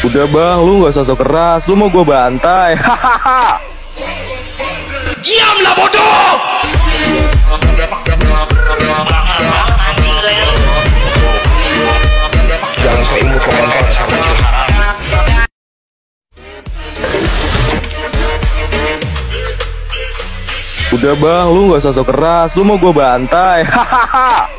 Udah bang, lu gak usah sok keras, lu mau gua bantai. Hahaha. Diamlah bodoh. Jangan sok imut komentar sama dia. Udah bang, lu gak usah sok keras, lu mau gua bantai. Hahaha.